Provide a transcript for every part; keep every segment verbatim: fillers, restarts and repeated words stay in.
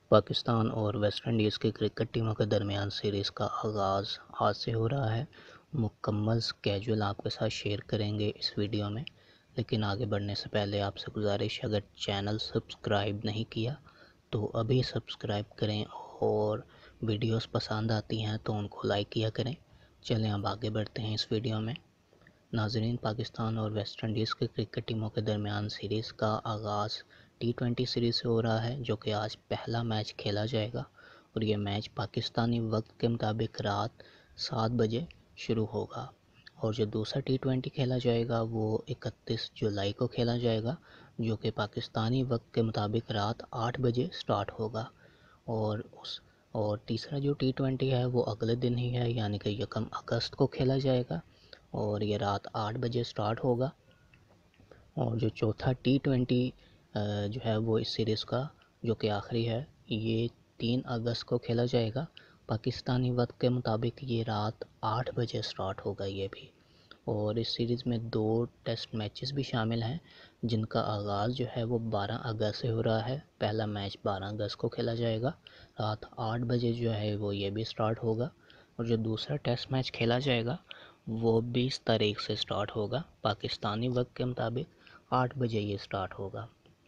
پاکستان اور West Indies کی cricket ٹیموں کے درمیان سیریز کا آغاز آج سے ہو رہا ہے۔ مکمل سکیجول آپ کے ساتھ شیئر کریں گے اس ویڈیو میں، لیکن آگے بڑھنے سے پہلے آپ سے گزارش، اگر چینل سبسکرائب نہیں کیا تو ابھی سبسکرائب کریں اور ویڈیوز پسند آتی ہیں تو ان کو لائک کیا کریں۔ چلیں اب آگے بڑھتے ہیں اس ویڈیو میں۔ ناظرین، پاکستان اور ویسٹ انڈیز کے کرکٹ ٹیموں کے درمیان سیریز کا آغاز ٹی ٹوینٹی سیریز سے ہو رہا ہے، جو کہ آج پہلا میچ کھیلا جائے گا اور یہ میچ پاکستانی وقت کے مطابق رات سات بجے شروع ہوگا، اور جو دوسرا ٹی ٹوینٹی کھیلا جائے گا وہ اکتیس جولائی کو کھیلا جائے گا، جو کہ پاکستانی وقت کے مطابق رات آٹھ بجے سٹارٹ ہوگا، اور اس اور تیسرا جو ٹی ٹوینٹی ہے وہ اگلے دن ہی ہے، یعنی کہ یکم اگست کو کھیلا جائے گا اور یہ رات آٹھ بجے سٹارٹ ہوگا۔ اور جو چوتھا ٹی ٹوینٹی جو ہے وہ اس سیریز کا جو کہ آخری ہے، یہ تین اگست کو کھیلا جائے گا پاکستانی وقت کے مطابق، یہ رات آٹھ بجے سٹارٹ ہوگا یہ بھی۔ اور اس سیریز میں دو ٹیسٹ میچز بھی شامل ہیں، جن کا آغاز جو ہے وہ بارہ اگست سے ہو رہا ہے۔ پہلا میچ بارہ اگست کو کھیلا جائے گا، رات آٹھ بجے جو ہے وہ یہ بھی سٹارٹ ہوگا، اور جو دوسرا ٹیسٹ میچ کھیلا جائے گا وہ بیس تاریخ سے سٹارٹ ہوگا پاکستانی وقت کے مطابق، آٹھ بجے یہ سٹارٹ ہوگا۔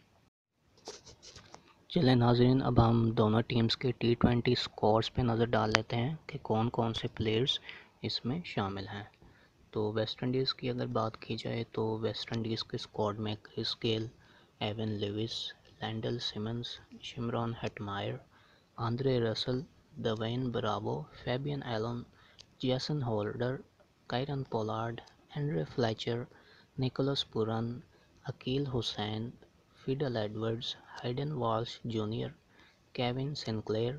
چلیں ناظرین، اب ہم دونوں ٹیمز کے ٹی ٹوینٹی سکورز پہ نظر ڈال لیتے ہیں کہ کون کون سے پلیئرز اس میں شامل ہیں۔ تو ویسٹ انڈیز کی اگر بات کی جائے تو ویسٹ انڈیز کے اسکواڈ میں Chris Gayle, Evin Lewis, Lendl Simmons, Shimron Hetmyer, Andre Russell, Dwayne Bravo, Fabian Allen, Jason Holder, Kieron Pollard, Henry Fletcher, Nicholas Pooran, Akeal Hosein, Fidel Edwards, Hayden Walsh junior, Kevin Sinclair,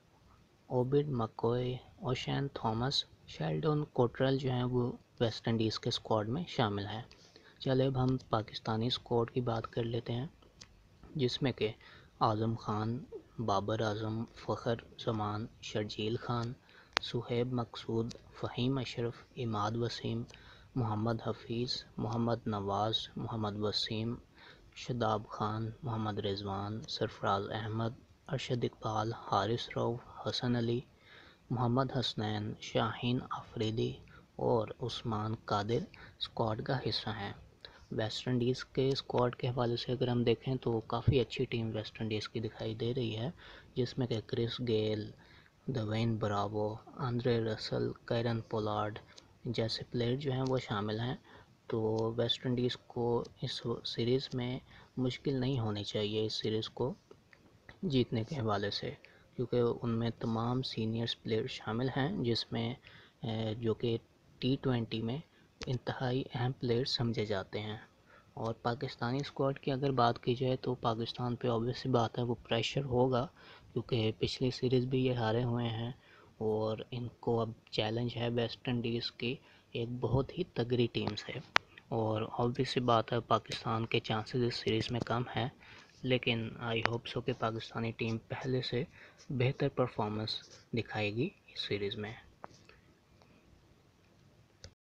Obed McCoy, Oshane Thomas, Sheldon Cottrell جو ہیں وہ West Indies کے squad میں شامل ہیں۔ چلے اب ہم پاکستانی اسکواڈ کی بات کر لیتے ہیں، جس میں کہ اعظم خان، بابر اعظم، فخر زمان، شرجیل خان، صہیب مقصود، فہیم اشرف، عماد وسیم، محمد حفیظ، محمد نواز، محمد وسیم، شاداب خان، محمد رضوان، سرفراز احمد، ارشد اقبال، حارث رؤف، حسن علی، محمد حسنین، شاہین آفریدی اور عثمان قادر اسکواڈ کا حصہ ہیں۔ ویسٹ انڈیز کے اسکواڈ کے حوالے سے اگر ہم دیکھیں تو کافی اچھی ٹیم ویسٹ انڈیز کی دکھائی دے رہی ہے، جس میں کہ کرس گیل، دوین براوو، آندرے رسل، کائرن پولارڈ جیسے پلیئر جو ہیں وہ شامل ہیں۔ تو ویسٹ انڈیز کو اس سیریز میں مشکل نہیں ہونی چاہیے اس سیریز کو جیتنے کے حوالے سے، کیونکہ ان میں تمام سینئرز پلیئر شامل ہیں، جس میں جو کہ ٹی ٹوینٹی میں انتہائی اہم پلیئر سمجھے جاتے ہیں۔ اور پاکستانی اسکواڈ کی اگر بات کی جائے تو پاکستان پہ obvious سی بات ہے وہ پریشر ہوگا، کیونکہ پچھلی سیریز بھی یہ ہارے ہوئے ہیں، اور ان کو اب چیلنج ہے ویسٹ انڈیز کی ایک بہت ہی تگڑی ٹیم سے، اور obvious سی بات ہے پاکستان کے چانسز اس سیریز میں کم ہیں، لیکن آئی ہوپ سو کہ پاکستانی ٹیم پہلے سے بہتر پرفارمنس دکھائے گی اس سیریز میں۔